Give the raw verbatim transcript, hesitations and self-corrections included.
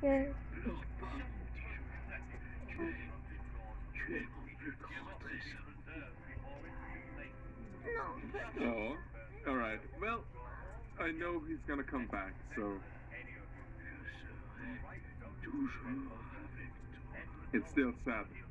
Yes. Leurs parents, dit Joël. Tu es, tu es mon plus grand trésor. No. Oh, all right. Well, I know he's gonna come back, so Je serai toujours avec toi. it's still sad